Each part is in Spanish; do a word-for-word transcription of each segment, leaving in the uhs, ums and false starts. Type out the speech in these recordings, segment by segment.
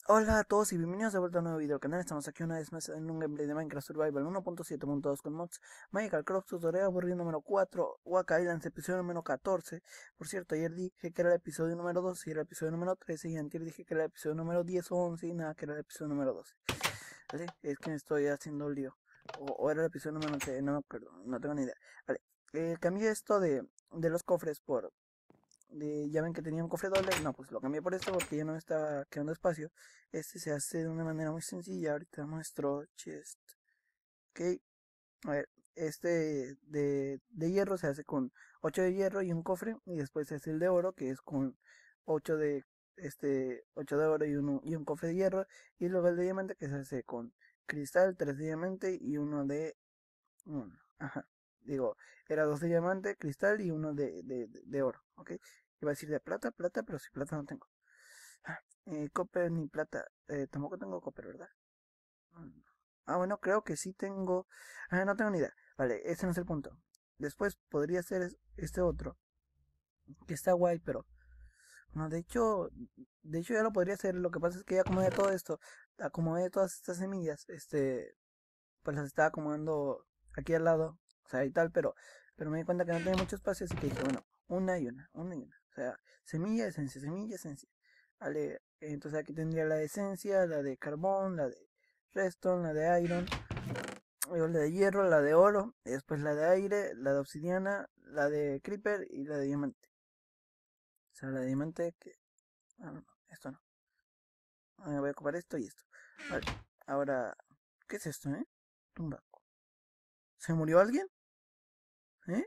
Hola a todos y bienvenidos de vuelta a un nuevo video al canal. Estamos aquí una vez más en un gameplay de Minecraft Survival uno punto siete punto dos con mods. Magical Crops Tutorial aburrido número cuatro, Waka Islands episodio número catorce. Por cierto, ayer dije que era el episodio número doce y era el episodio número trece, y antes dije que era el episodio número diez o once y nada, que era el episodio número doce. ¿Vale? Es que me estoy haciendo un lío. O, o era el episodio número once, no me acuerdo, no tengo ni idea. Vale, eh, cambié esto de, de los cofres por... De, ya ven que tenía un cofre doble, no, pues lo cambié por esto porque ya no me está quedando espacio. Este se hace de una manera muy sencilla. Ahorita muestro chest. Ok, a ver, este de, de hierro se hace con ocho de hierro y un cofre. Y después se hace el de oro, que es con ocho de este ocho de oro y, uno, y un cofre de hierro. Y luego el de diamante, que se hace con cristal, tres de diamante y uno de... uno, ajá, digo, era dos de diamante, cristal y uno de, de, de, de oro. Ok, iba a decir de plata, plata, pero si plata no tengo. Ah, eh, copper ni plata. Eh, tampoco tengo copper, ¿verdad? Mm. Ah, bueno, creo que sí tengo. Ah, no tengo ni idea. Vale, ese no es el punto. Después podría ser es- este otro, que está guay, pero... No, de hecho, de hecho ya lo podría hacer. Lo que pasa es que ya acomodé todo esto. Acomodé todas estas semillas. Este, pues las estaba acomodando aquí al lado. O sea, y tal, pero, pero me di cuenta que no tenía mucho espacio, así que dije, bueno, una y una, una y una. O sea, semilla, esencia, semilla, esencia. Vale, entonces aquí tendría la de esencia, la de carbón, la de redstone, la de iron, luego la de hierro, la de oro, y después la de aire, la de obsidiana, la de creeper y la de diamante. O sea, la de diamante que... Ah, no, no, esto no. Ah, voy a ocupar esto y esto. Vale, ahora... ¿Qué es esto, eh? Tumba. ¿Se murió alguien? ¿Eh?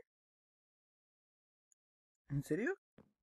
¿En serio?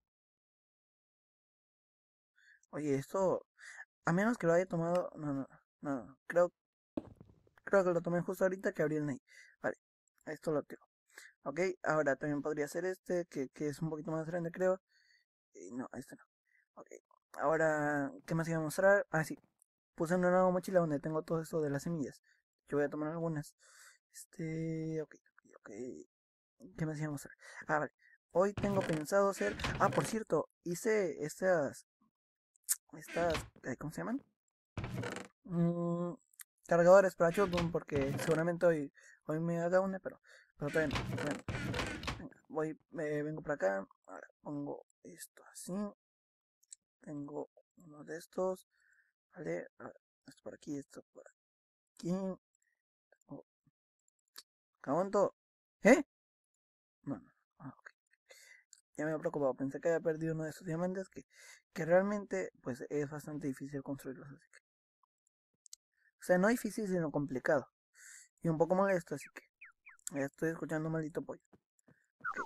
Oye, esto... A menos que lo haya tomado... No, no, no, no. Creo, creo que lo tomé justo ahorita que abrí el Ney. Vale, esto lo tengo. Ok, ahora también podría ser este, que, que es un poquito más grande, creo. Y no, este no. Ok, ahora, ¿qué más iba a mostrar? Ah, sí, puse una nueva mochila donde tengo todo esto de las semillas. Yo voy a tomar algunas. Este, ok, ok, ok. ¿Qué más iba a mostrar? Ah, vale. Hoy tengo pensado hacer... Ah, por cierto, hice estas... Estas... eh, ¿Cómo se llaman? Mm, cargadores para Shotgun, porque seguramente hoy, hoy me haga una, pero, pero todavía no. Todavía no. Venga, voy, eh, vengo para acá. Ahora pongo esto así. Tengo uno de estos. Vale. Ahora, esto por aquí, esto por aquí. Oh, ¿aguanto? ¿Eh? No, no. Ah, ok. Ya me he preocupado. Pensé que había perdido uno de esos diamantes que, que realmente pues es bastante difícil construirlos. Así que. O sea, no difícil, sino complicado. Y un poco molesto, así que ya estoy escuchando un maldito pollo. Ok.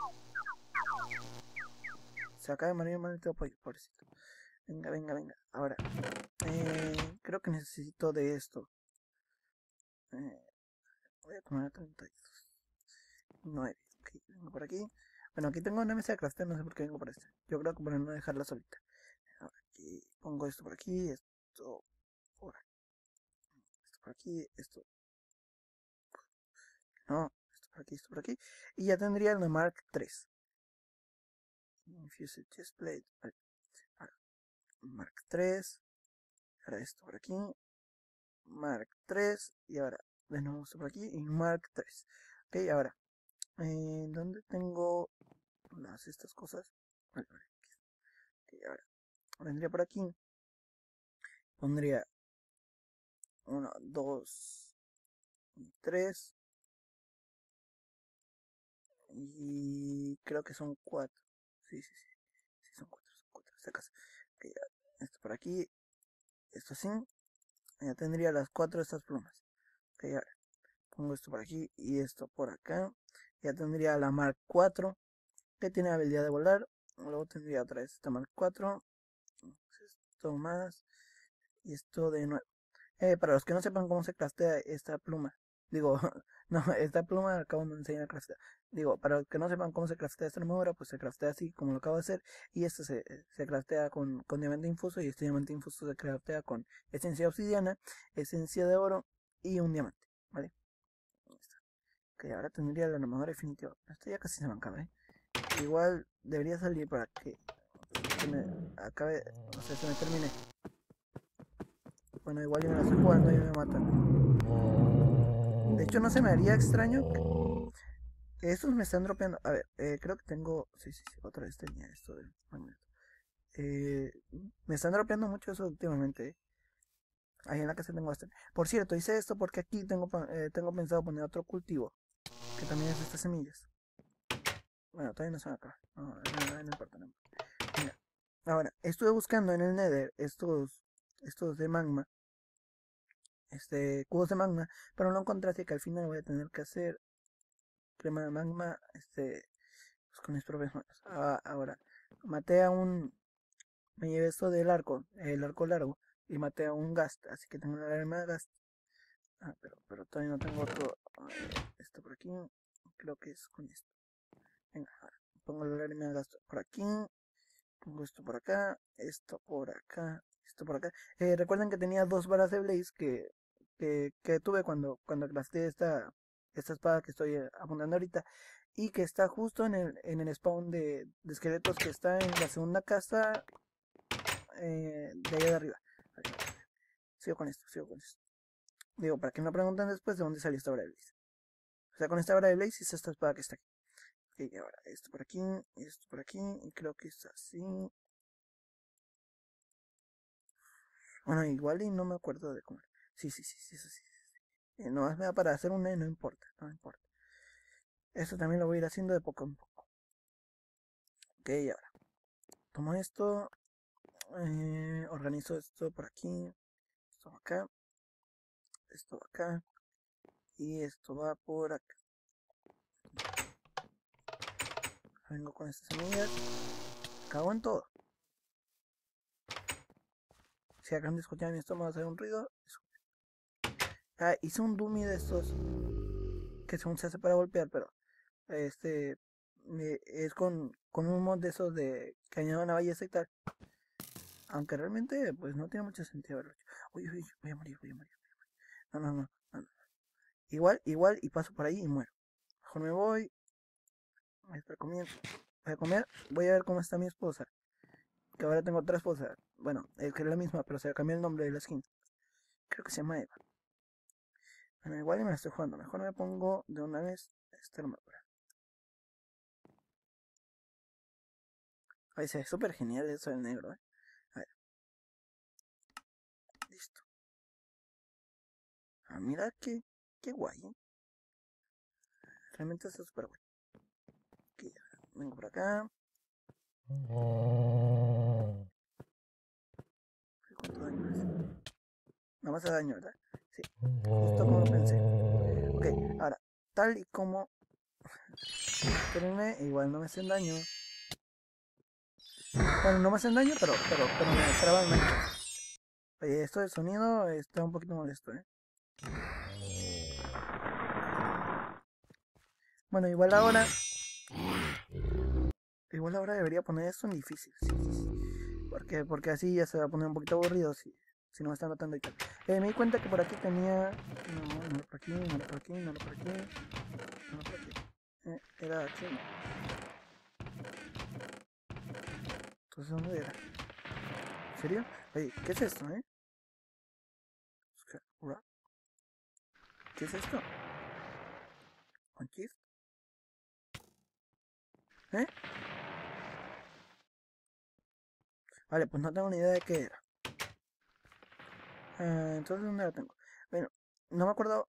Se acaba de morir un maldito pollo, pobrecito. Venga, venga, venga. Ahora, eh, creo que necesito de esto. Eh, voy a tomar treinta y nueve. Ok, vengo por aquí. Bueno, aquí tengo una mesa de crafteo, no sé por qué vengo por esta. Yo creo que por no dejarla solita. Ahora, aquí pongo esto por aquí, esto por aquí, esto por aquí, esto. No, esto por aquí, esto por aquí. Y ya tendría el Mark tres. Infused Chestplate. Vale. Ahora, Mark tres. Ahora esto por aquí. Mark tres. Y ahora de nuevo esto por aquí. Y Mark tres. Ok, ahora. Eh, ¿Dónde tengo las estas cosas? Vale, vale. Ok, ahora. Vendría por aquí. Pondría uno, dos y tres. Y creo que son cuatro. Sí, sí, sí. Sí, son cuatro, son cuatro. Esta casa. Ok, esto por aquí. Esto así. Ya tendría las cuatro de estas plumas. Ok, ahora. Pongo esto por aquí y esto por acá. Ya tendría la Mark cuatro, que tiene habilidad de volar. Luego tendría otra vez esta Mark cuatro. Esto más. Y esto de nuevo. Eh, para los que no sepan cómo se craftea esta pluma. Digo, no, esta pluma acabo de enseñar a craftear. Digo, para los que no sepan cómo se craftea esta armadura, pues se craftea así como lo acabo de hacer. Y esto se, se craftea con, con diamante infuso. Y este diamante infuso se craftea con esencia obsidiana, esencia de oro y un diamante. ¿Vale? Que ahora tendría la armadura definitiva. Esto ya casi se me acaba, ¿eh? Igual debería salir para que se me acabe, o sea, se me termine. Bueno, igual yo me la estoy jugando y me matan. De hecho, no se me haría extraño que estos me están dropeando. A ver, eh, creo que tengo... Sí, sí, sí, otra vez tenía esto del magneto. Eh, me están dropeando mucho eso últimamente. Eh. Ahí en la casa tengo bastante. Por cierto, hice esto porque aquí tengo, eh, tengo pensado poner otro cultivo. Que también es estas semillas. Bueno, todavía no se van acá. No, no, no, no importa, no importa. Mira, ahora, estuve buscando en el Nether estos, estos de magma. Este, cubos de magma. Pero no encontré, así que al final voy a tener que hacer crema de magma. Este, pues con mis propias manos. Ah, ahora, maté a un... Me llevé esto del arco, el arco largo. Y maté a un Ghast, así que tengo una arma de Ghast. Ah, pero, pero todavía no tengo otro. Eh, esto por aquí. Creo que es con esto. Venga, ahora. Pongo la lágrima de Ghast por aquí. Pongo esto por acá. Esto por acá. Esto por acá. Eh, recuerden que tenía dos varas de Blaze que, que, que tuve cuando, cuando crafté esta, esta espada que estoy apuntando ahorita. Y que está justo en el, en el spawn de, de esqueletos que está en la segunda casa. Eh, de allá de arriba. Vale, sigo con esto, sigo con esto. Digo, para que no pregunten después de dónde salió esta vara de Blaze. O sea, con esta vara de Blaze hice esta espada que está aquí. Ok, ahora esto por aquí, esto por aquí, y creo que es así. Bueno, igual y no me acuerdo de cómo era. Sí, sí, sí, sí, sí, sí. sí. Eh, nomás me da para hacer un E, no importa, no importa. Esto también lo voy a ir haciendo de poco en poco. Ok, ahora. Tomo esto, eh, organizo esto por aquí, esto acá, esto acá, y esto va por acá. Vengo con estas semillas. Cago en todo. Si acaban de escuchar mi estómago hacer un ruido. Ah, hice un dummy de estos. Que según se hace para golpear, pero. Este. eh, es con, con un mod de esos de. Que añade una ballesta y tal. Aunque realmente, pues no tiene mucho sentido haberlo hecho. Uy, uy, voy a morir, voy a morir. No, no, no. no, no. Igual, igual, y paso por ahí y muero. Mejor me voy. Espera, comienzo. Voy a comer. Voy a ver cómo está mi esposa. Que ahora tengo otra esposa. Bueno, es que es la misma, pero se cambió el nombre de la skin. Creo que se llama Eva. Bueno, igual y me la estoy jugando. Mejor me pongo de una vez esta armadura. Ay, se ve súper genial eso del negro, eh. A ver. Listo. Ah, mira qué, qué guay, eh. Realmente está súper guay. Aquí, vengo por acá. ¿Cuánto daño hace? No más hace daño, ¿verdad? Sí. Justo como pensé. Ok, ahora, tal y como terminé, igual no me hacen daño. Bueno, no me hacen daño, pero, pero, pero me traban menos. Oye, esto del sonido está un poquito molesto, eh. Bueno, igual ahora. Igual ahora debería poner esto en difícil. Sí, sí, sí. Porque, porque así ya se va a poner un poquito aburrido si, si no me están notando y tal. Eh, me di cuenta que por aquí tenía. No, no era por aquí, no era por aquí, no era por aquí. No era por aquí. Eh, era aquí. Entonces, ¿dónde era? ¿En serio? Oye, ¿qué es esto, eh? ¿Qué es esto? ¿Con shift? ¿Eh? Vale, pues no tengo ni idea de qué era. Eh, entonces, ¿dónde la tengo? Bueno, no me acuerdo.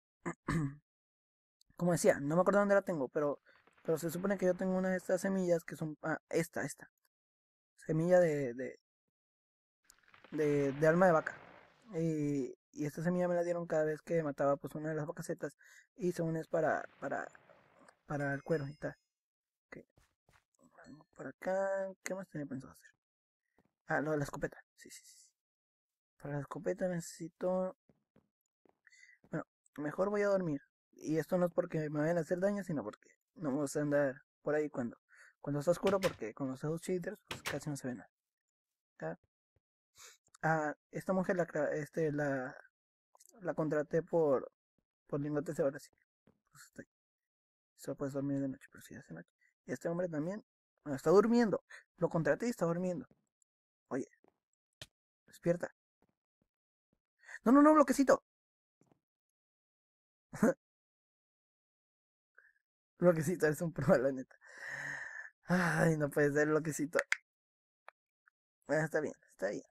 Como decía, no me acuerdo dónde la tengo, pero, pero se supone que yo tengo una de estas semillas que son. Ah, esta, esta. Semilla de, de, de, de alma de vaca. Y, y esta semilla me la dieron cada vez que mataba pues una de las vacacetas. Y según es para, para, para el cuero y tal. Okay. Por acá, ¿qué más tenía pensado hacer? Ah, lo de la escopeta. Sí, sí, sí. Para la escopeta necesito. Bueno, mejor voy a dormir. Y esto no es porque me vayan a hacer daño, sino porque no me gusta andar por ahí cuando, cuando está oscuro, porque con los ojos cheaters pues casi no se ve nada. Acá. Ah, esta mujer la, este, la, la contraté por, por lingotes de oro, sí. Pues estoy. Solo puedes dormir de noche, pero si hace noche. Y este hombre también, bueno, está durmiendo. Lo contraté y está durmiendo. Oye, despierta. No, no, no, bloquecito. Bloquecito, es un pro, la neta. Ay, no puede ser bloquecito. Ah, está bien, está bien.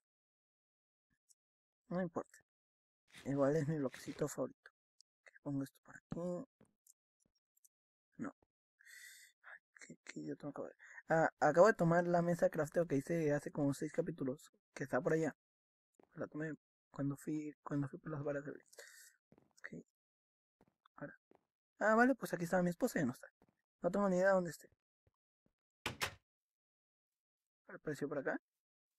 No importa. Igual es mi bloquecito favorito. Que pongo esto por aquí. No. Que, que yo tengo que ver. Ah, acabo de tomar la mesa crafteo que hice hace como seis capítulos. Que está por allá. La tomé cuando fui, cuando fui por las varas del... Ok, ahora. Ah, vale, pues aquí estaba mi esposa y ya no está. No tengo ni idea de dónde esté. Apareció por acá.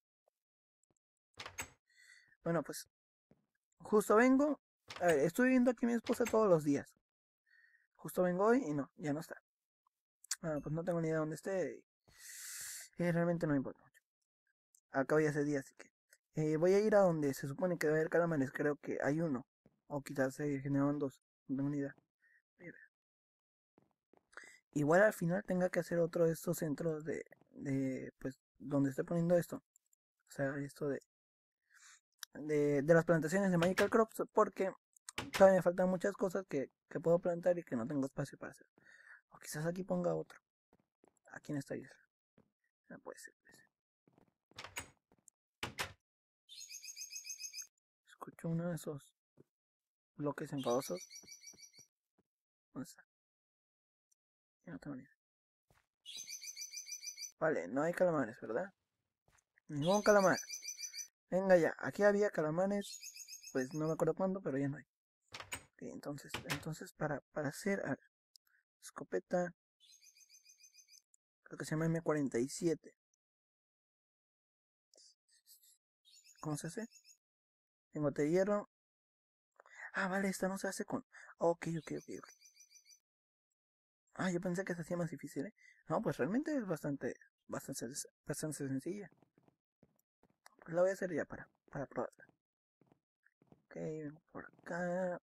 Bueno, pues justo vengo. A ver, estoy viendo aquí a mi esposa todos los días. Justo vengo hoy y no, ya no está. Ah, pues no tengo ni idea de dónde esté. Y realmente no me importa mucho. Acabo ya hace días, así que. Eh, voy a ir a donde se supone que debe haber calamares. Creo que hay uno. O quizás se generaron dos. No tengo ni idea. Voy a ver. Igual al final tenga que hacer otro de estos centros de, de pues, donde estoy poniendo esto. O sea, esto de, de, de las plantaciones de Magical Crops, porque todavía me faltan muchas cosas que, que puedo plantar y que no tengo espacio para hacer. O quizás aquí ponga otro. Aquí en esta isla. No puede ser, puede ser. Escucho uno de esos bloques enfadosos. ¿Dónde está? Ya no tengo ni idea. Vale, no hay calamares, ¿verdad? Ningún calamar. Venga ya, aquí había calamares, pues no me acuerdo cuándo, pero ya no hay. Ok, entonces, entonces para, para hacer a ver, escopeta, creo que se llama M cuarenta y siete. ¿Cómo se hace? Lingote de hierro. Ah, vale, esta no se hace con... Ok, ok, ok, ok. Ah, yo pensé que se hacía más difícil, ¿eh? No, pues realmente es bastante, bastante, bastante sencilla. Pues la voy a hacer ya para, para probarla. Ok, vengo por acá.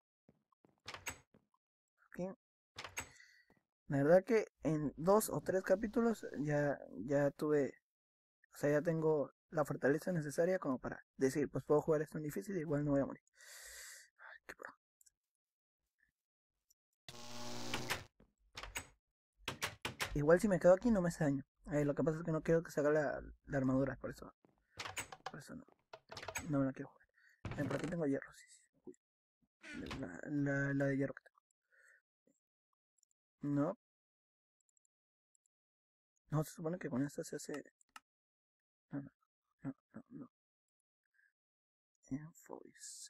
Aquí. La verdad que en dos o tres capítulos ya, ya tuve, o sea, ya tengo la fortaleza necesaria como para decir, pues puedo jugar esto en difícil y igual no voy a morir. Ay, qué pro. Igual si me quedo aquí no me hace daño. Eh, lo que pasa es que no quiero que se haga la, la armadura, por eso, por eso no, no me la quiero jugar. Eh, por aquí tengo hierro, sí, sí. Uy, la, la, la de hierro que tengo. No, no, se supone que con esta se hace... No, no, no, no, no. Envoice.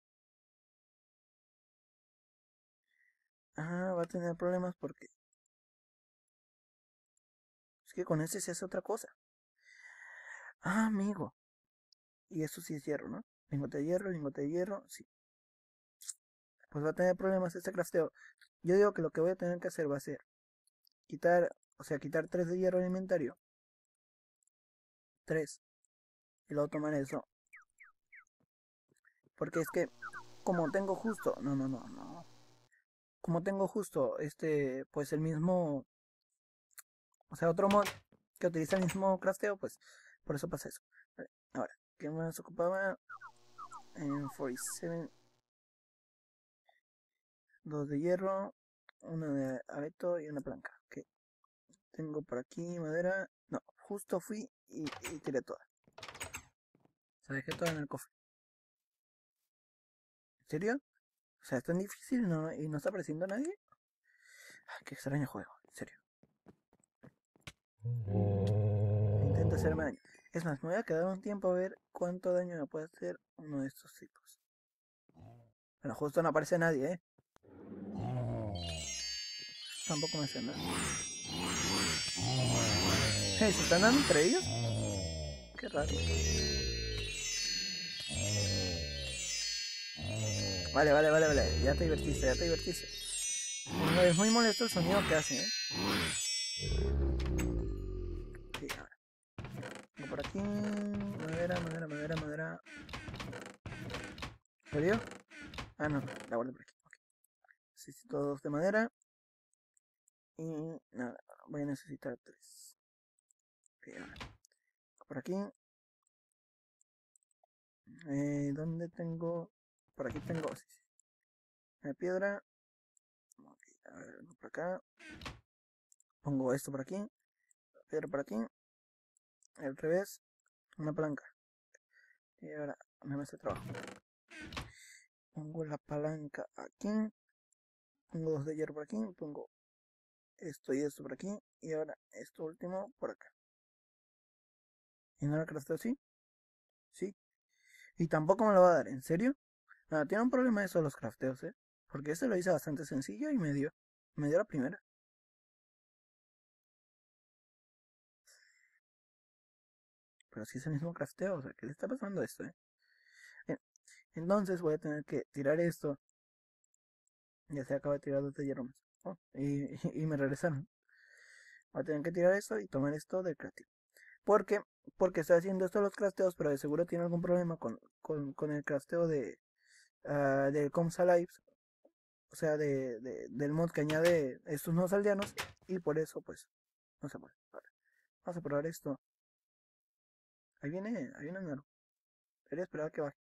Ah, va a tener problemas porque es que con este se hace otra cosa. Ah, amigo. Y eso sí es hierro, ¿no? Lingote de hierro, lingote de hierro, sí. Pues va a tener problemas este crafteo. Yo digo que lo que voy a tener que hacer va a ser quitar, o sea, quitar tres de hierro alimentario. Tres. Y luego tomar eso. Porque es que, como tengo justo, no, no, no, no. Como tengo justo, este, pues el mismo, o sea, otro mod que utiliza el mismo crafteo, pues por eso pasa eso. Vale, ahora, ¿qué más ocupaba? En cuarenta y siete, dos de hierro, una de abeto y una planca. Ok. Tengo por aquí madera. No, justo fui y, y tiré toda. Se dejé toda en el cofre. ¿En serio? O sea, es tan difícil ¿no? y no está apareciendo nadie. Ay, qué extraño juego, en serio. Intenta hacerme daño. Es más, me voy a quedar un tiempo a ver cuánto daño me puede hacer uno de estos tipos. Bueno, justo no aparece nadie, ¿eh? Tampoco me hace nada. Hey, ¿se están dando entre ellos? Qué raro. Vale, vale, vale, vale. Ya te divertiste, ya te divertiste. No, es muy molesto el sonido que hace, ¿eh? Sí, ahora. Tengo por aquí. Madera, madera, madera, madera. ¿Se dio? Ah, no, la guardé por aquí. Okay. Necesito dos de madera. Y nada, voy a necesitar tres. Okay, ahora. Por aquí. Eh, ¿Dónde tengo? por aquí tengo sí, sí. Una piedra. Okay, a ver, por acá. Pongo esto por aquí. Piedra por aquí. Al revés. Una palanca. Y ahora una mesa de trabajo. Pongo la palanca aquí. Pongo dos de hierro por aquí. Pongo esto y esto por aquí. Y ahora esto último por acá. ¿Y no la crafteo así? Sí. Y tampoco me lo va a dar, ¿en serio? Nada, tiene un problema eso de los crafteos, ¿eh? Porque este lo hice bastante sencillo y me dio. Me dio la primera. Pero si es el mismo crafteo, o sea, ¿qué le está pasando a esto, eh? Entonces voy a tener que tirar esto. Ya se acaba de tirar dos de hierro más. Oh, y, y me regresaron. Voy a tener que tirar esto y tomar esto del creativo. ¿Por qué? Porque estoy haciendo esto de los crafteos, pero de seguro tiene algún problema con, con, con el crafteo de uh, del Coms Alive. O sea, de, de, del mod que añade estos nuevos aldeanos. Y por eso, pues, no se puede. Vale. Vamos a probar esto. Ahí viene, ahí viene nuevo. Debería esperar a que baje.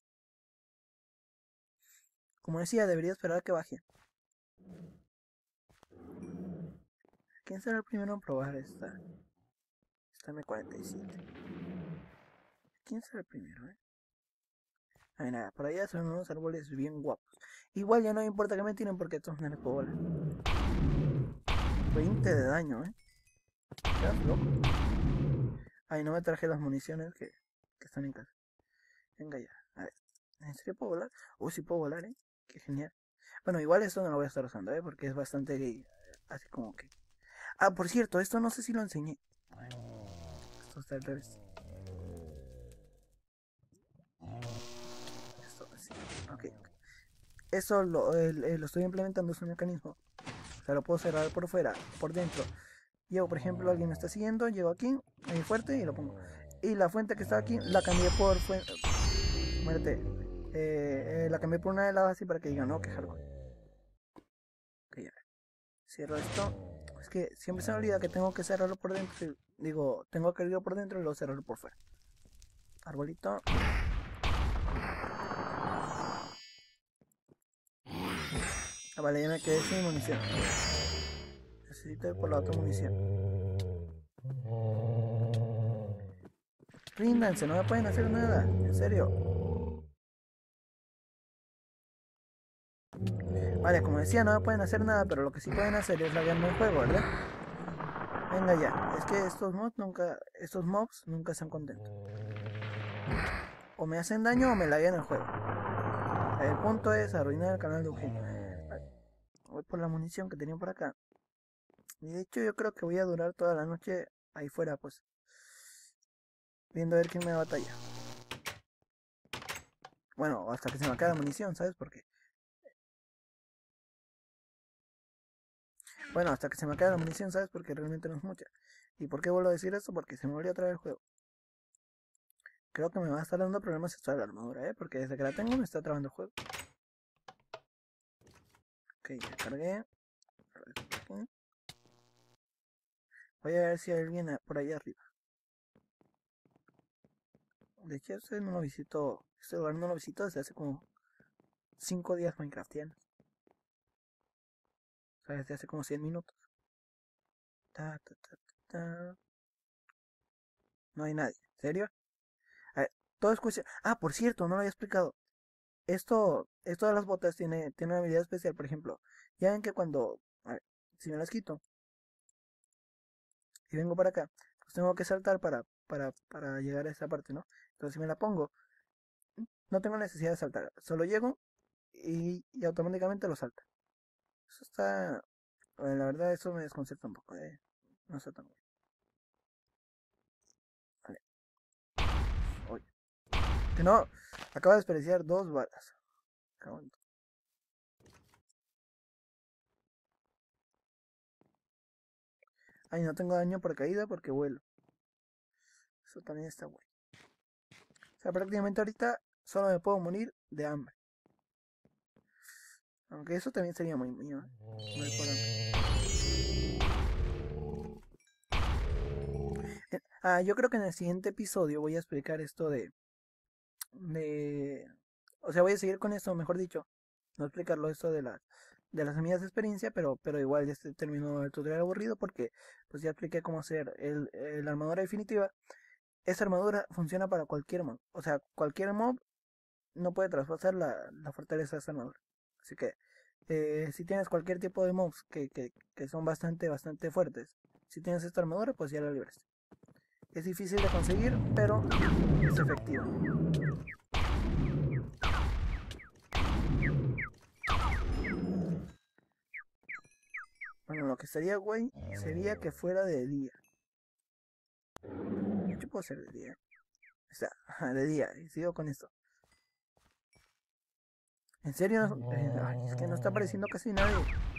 Como decía, debería esperar a que baje. ¿Quién será el primero en probar esta? Esta M cuarenta y siete. ¿Quién será el primero, eh? Ay, nada, por allá son unos árboles bien guapos. Igual ya no me importa que me tiren porque estos no les puedo volar. veinte de daño, eh. ¿Estás loco? Ay, no me traje las municiones que, que están en casa. Venga ya. A ver. ¿En serio puedo volar? Uy, sí puedo volar, eh. Qué genial. Bueno, igual esto no lo voy a estar usando, eh. Porque es bastante gay. Así como que. Ah, por cierto, esto no sé si lo enseñé. Esto está al revés. Esto así. Ok. Eso lo, eh, lo estoy implementando, es un mecanismo. O sea, lo puedo cerrar por fuera, por dentro. Llego, por ejemplo, alguien me está siguiendo, llego aquí, ahí fuerte y lo pongo. Y la fuente que está aquí la cambié por fuente. Muérete. Eh, eh, la cambié por una de las así para que digan, no, que hardcore. Ok, ya. Cierro esto. Es que siempre se me olvida que tengo que cerrarlo por dentro. Y, digo, tengo que abrirlo por dentro y luego cerrarlo por fuera. Arbolito. Ah, vale, ya me quedé sin munición. Necesito ir por la otra munición. Ríndanse, no me pueden hacer nada. En serio. Vale, como decía, no me pueden hacer nada, pero lo que sí pueden hacer es laguearme el juego, ¿verdad? Venga ya. Es que estos mobs nunca, estos mobs nunca están contentos. O me hacen daño o me laguean el juego. El punto es arruinar el canal de Eugenio. Vale. Voy por la munición que tenía por acá. Y de hecho yo creo que voy a durar toda la noche ahí fuera, pues. Viendo a ver quién me batalla. Bueno, hasta que se me acabe la munición, ¿sabes por qué? Bueno, hasta que se me acabe la munición, ¿sabes? Porque realmente no es mucha. ¿Y por qué vuelvo a decir esto? Porque se me volvió a traer el juego. Creo que me va a estar dando problemas esto de la armadura, ¿eh? Porque desde que la tengo me está trabando el juego. Ok, ya cargué. Voy a ver si hay alguien por ahí arriba. De hecho, este no lo visito. Este lugar no lo visito desde hace como cinco días Minecraftianos. O sea, desde hace como cien minutos. Ta, ta, ta, ta, ta. No hay nadie. ¿En serio? A ver, todo es cuestión. Ah, por cierto, no lo había explicado. Esto, esto de las botas tiene, tiene una habilidad especial, por ejemplo. Ya ven que cuando. A ver, si me las quito y vengo para acá, pues tengo que saltar para, para, para llegar a esa parte, ¿no? Entonces si me la pongo, no tengo necesidad de saltar. Solo llego y, y automáticamente lo salta. Eso está. Bueno, la verdad, eso me desconcerta un poco, ¿eh? No está tan bien. Vale. Oye. Que no. Acaba de desperdiciar dos balas. Cabrón. Ay, no tengo daño por caída porque vuelo. Eso también está bueno. O sea, prácticamente ahorita solo me puedo morir de hambre. Aunque eso también sería muy mío, ¿eh? Morir por hambre. Eh, ah, yo creo que en el siguiente episodio voy a explicar esto de... De... O sea, voy a seguir con esto, mejor dicho. No explicarlo esto de las de las semillas de experiencia, pero, pero igual ya este terminó el tutorial aburrido porque pues ya expliqué cómo hacer el, el- la armadura definitiva. Esa armadura funciona para cualquier mob. O sea, cualquier mob no puede traspasar la, la fortaleza de esta armadura. Así que eh, si tienes cualquier tipo de mobs que, que, que son bastante, bastante fuertes, si tienes esta armadura, pues ya la libraste. Es difícil de conseguir, pero es efectiva. Bueno, lo que estaría guay sería que fuera de día. Yo puedo hacer de día. O sea, de día. Y sigo con esto. ¿En serio? Eh, ay, es que no está apareciendo casi nadie.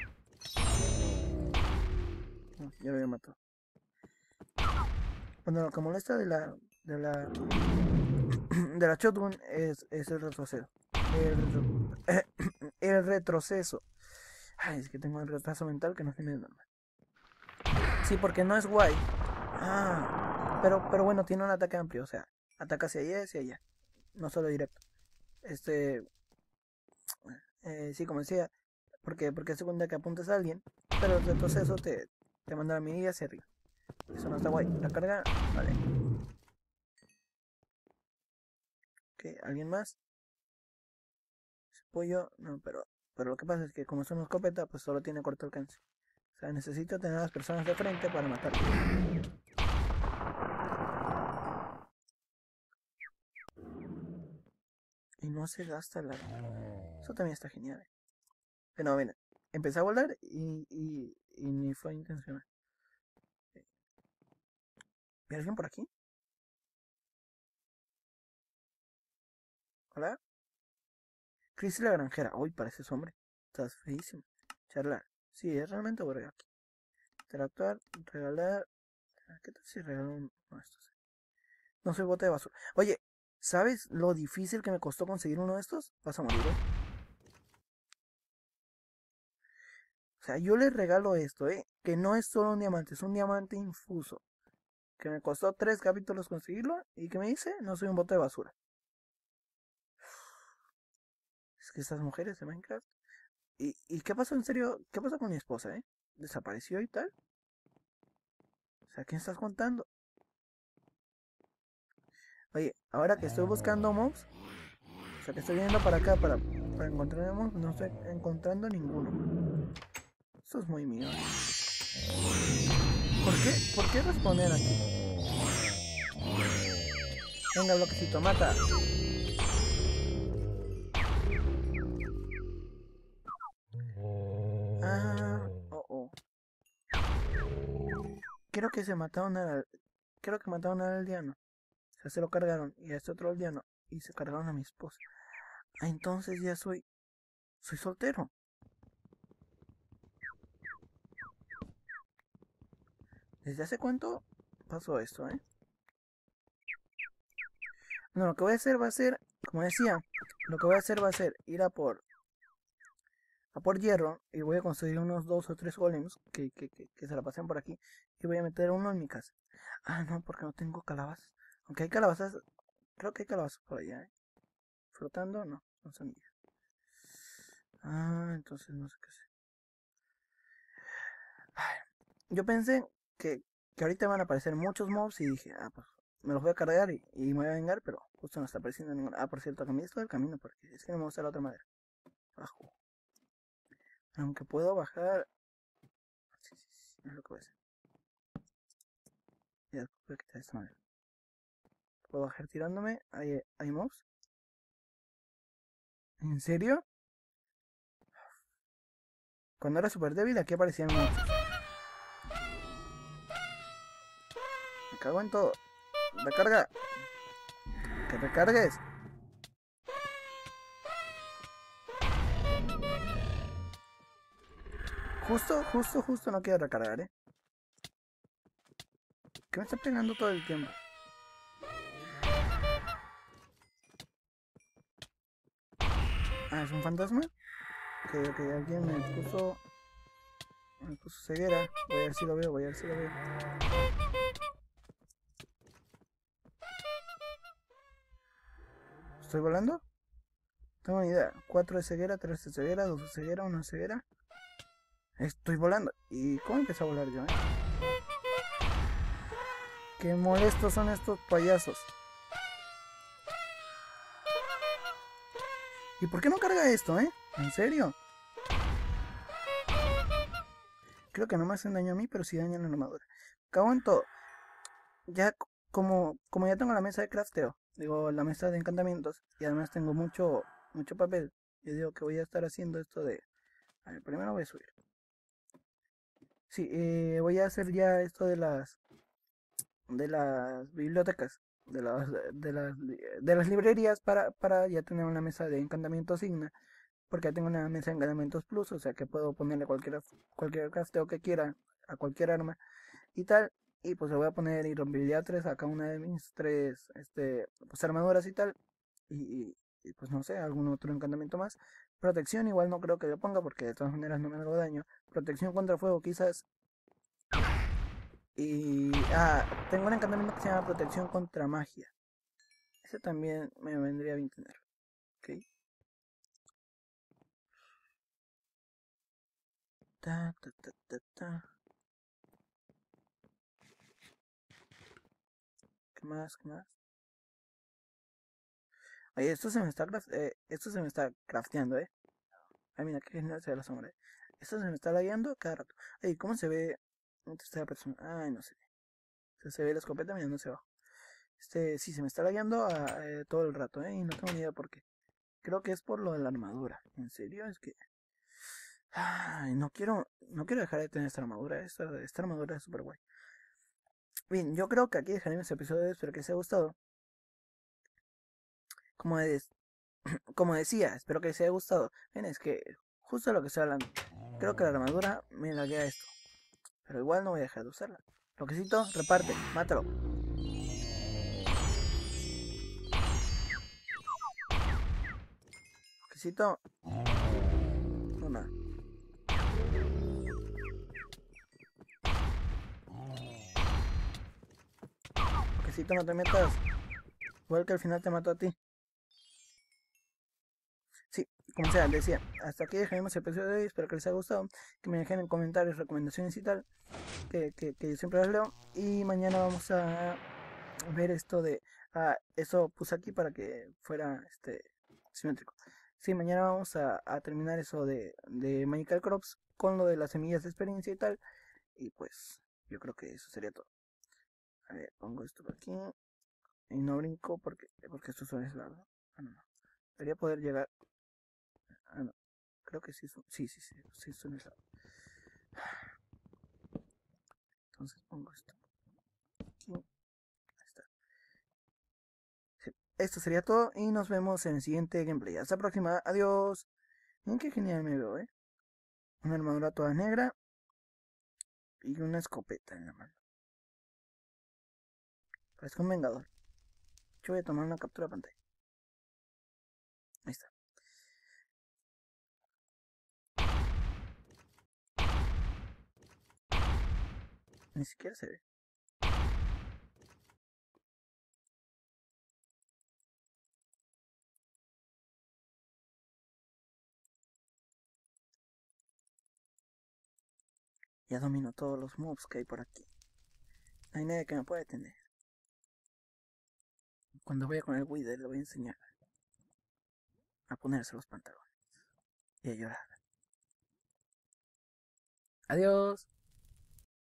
No, ya lo había matado. Bueno, lo que molesta de la... De la... de la shotgun es, es el retroceso. El, retro, el retroceso. Ay, es que tengo el retraso mental que no se me normal. Sí, porque no es guay. Ah, pero, pero bueno, tiene un ataque amplio, o sea, ataca hacia allá y hacia allá. No solo directo. Este, eh, sí, como decía, porque, porque es segunda que apuntes a alguien, pero el retroceso te, te manda la mirilla hacia arriba. Eso no está guay. La carga, vale. Ok, ¿alguien más? Pollo, no, pero, pero lo que pasa es que como es una escopeta, pues solo tiene corto alcance. O sea, necesito tener a las personas de frente para matarlo. Y no se gasta la... Eso también está genial. ¿Eh? Pero miren, empecé a volar y, y, y ni fue intencional. ¿Hay alguien por aquí? ¿Hola? Chris la granjera. Uy, pareces hombre. Estás feísimo. Charlar. Sí, es realmente aburrido aquí. Interactuar, regalar... ¿Qué tal si regalo un... No, esto sí. No soy bote de basura. Oye, ¿sabes lo difícil que me costó conseguir uno de estos? Vas a morir, ¿eh? O sea, yo les regalo esto, ¿eh? Que no es solo un diamante, es un diamante infuso. Que me costó tres capítulos conseguirlo. ¿Y que me dice? No soy un bote de basura. Es que estas mujeres de Minecraft... ¿Y, ¿Y qué pasó en serio? ¿Qué pasó con mi esposa, eh? ¿Desapareció y tal? O sea, ¿qué estás contando? Oye, ahora que estoy buscando mobs, o sea, que estoy viendo para acá para, para encontrar mobs, no estoy encontrando ninguno. Esto es muy mío. ¿Por qué? ¿Por qué responder aquí? Venga, bloquecito, mata. Ah, oh, oh. Creo que se mataron al... Creo que mataron al aldeano. O sea, se lo cargaron. Y a este otro aldeano. Y se cargaron a mi esposa. Ah, entonces ya soy... Soy soltero. ¿Desde hace cuánto pasó esto, eh? No, lo que voy a hacer va a ser... Como decía, lo que voy a hacer va a ser ir a por... A por hierro. Y voy a conseguir unos dos o tres golems. Que, que, que, que se la pasen por aquí. Y voy a meter uno en mi casa. Ah, no, porque no tengo calabazas. Aunque hay calabazas... Creo que hay calabazas por allá, ¿eh? Flotando, no, son semillas. Ah, entonces no sé qué hacer. Ay, yo pensé que, que ahorita van a aparecer muchos mobs y dije, ah, pues me los voy a cargar y, y me voy a vengar, pero justo no está apareciendo ninguno. Ah, por cierto, cambié esto del camino porque es que no me gusta la otra madera. Bajo. Aunque puedo bajar... Sí, sí, sí, no es lo que voy a hacer. Ya, voy a quitar esta madera. Puedo bajar tirándome. ¿Hay, hay mobs? ¿En serio? Cuando era súper débil aquí aparecían mobs. Me cago en todo. Recarga. Que recargues. Justo, justo, justo no quiero recargar, ¿eh? ¿Qué me está pegando todo el tiempo? Ah, ¿es un fantasma? Ok, ok, alguien me puso... Me puso ceguera. Voy a ver si lo veo, voy a ver si lo veo. ¿Estoy volando? tengo ni idea. cuatro de ceguera, tres de ceguera, dos de ceguera, uno de ceguera. Estoy volando. ¿Y cómo empecé a volar yo, eh? Qué molestos son estos payasos. ¿Y por qué no carga esto, eh? ¿En serio? Creo que no me hacen daño a mí, pero sí dañan la armadura. Cago en todo. Ya como, como ya tengo la mesa de crafteo, digo, la mesa de encantamientos, y además tengo mucho, mucho papel, yo digo que voy a estar haciendo esto de... A ver, primero voy a subir. Sí, eh, voy a hacer ya esto de las de las bibliotecas, de las de las de las librerías para para ya tener una mesa de encantamientos signa, porque ya tengo una mesa de encantamientos plus, o sea que puedo ponerle cualquier cualquier crafteo que quiera a cualquier arma y tal. Y pues le voy a poner irrompibilidad tres a cada una de mis tres este pues armaduras y tal. Y, y, y, pues no sé, algún otro encantamiento más. Protección igual no creo que le ponga porque de todas maneras no me hago daño. Protección contra fuego quizás. Y ah, tengo un encantamiento que se llama protección contra magia. Ese también me vendría bien tener. Ok. Ta, ta, ta, ta, ta. ¿Qué más? ¿Qué más? Oye, esto se me está craft eh, esto se me está crafteando, eh. Ay, mira, qué genial se ve la sombra. Esto se me está lagueando cada rato. Ay, ¿cómo se ve en tercera persona? Ay, no sé. Se, se ve la escopeta mirándose abajo. Este, sí, se me está lagueando a, eh, todo el rato, eh. Y no tengo ni idea por qué. Creo que es por lo de la armadura. ¿En serio? Es que... Ay, no quiero, no quiero dejar de tener esta armadura. Esta, esta armadura es súper guay. Bien, yo creo que aquí dejaré este episodio. Espero que les haya gustado. Como, de, como decía, espero que les haya gustado. Ven, es que justo lo que estoy hablando. Creo que la armadura me laguea esto. Pero igual no voy a dejar de usarla. Loquecito, reparte, mátalo. Loquecito. Una. Loquecito, no te metas. Igual que al final te mató a ti. Sí, como sea, decía, hasta aquí dejaremos el episodio de hoy, espero que les haya gustado, que me dejen en comentarios, recomendaciones y tal, que, que, que yo siempre las leo, y mañana vamos a ver esto de, ah, eso puse aquí para que fuera, este, simétrico. Sí, mañana vamos a, a terminar eso de, de Magical Crops con lo de las semillas de experiencia y tal, y pues, yo creo que eso sería todo. A ver, pongo esto por aquí, y no brinco porque, porque esto solo es largo. Ah, no, no. Debería poder llegar. Ah, no. Creo que sí, sí, sí, sí, sí, son esas. Entonces pongo esto aquí. Ahí está. Sí, esto sería todo y nos vemos en el siguiente gameplay. Hasta la próxima. Adiós. Miren qué genial me veo, ¿eh? Una armadura toda negra y una escopeta en la mano. Parezco un vengador. Yo voy a tomar una captura de pantalla. Ahí está. Ni siquiera se ve. Ya domino todos los mobs que hay por aquí. No hay nadie que me pueda detener. Cuando vaya con el Wither le voy a enseñar a ponerse los pantalones y a llorar. Adiós.